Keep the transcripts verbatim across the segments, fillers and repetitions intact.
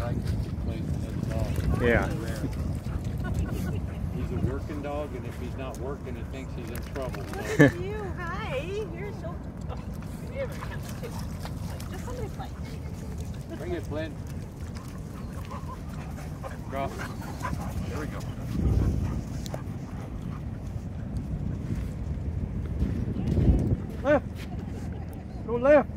Yeah. He's a working dog, and if he's not working, he thinks he's in trouble. So. You, hi. You're so. Oh, you're very handsome too. Like, just somebody play. Bring it, Flynn. Drop. There we go. Left. Go left.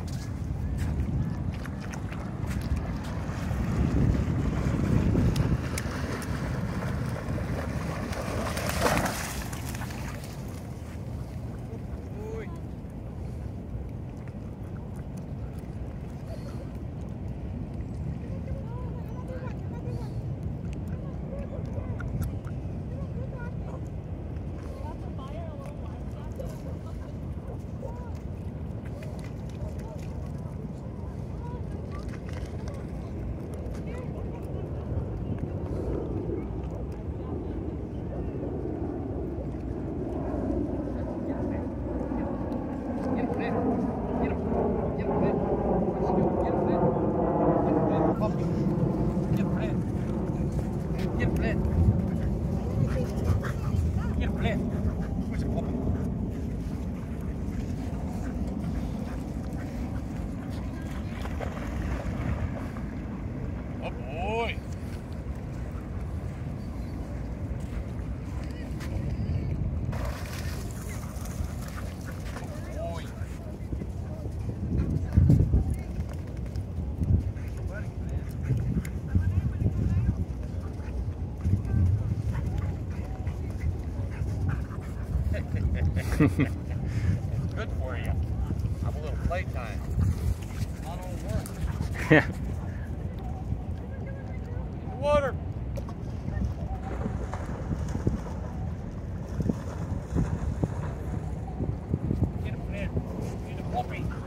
It's good for you. Have a little playtime. Not all work. Yeah. Water. Get a pin. Get a puppy.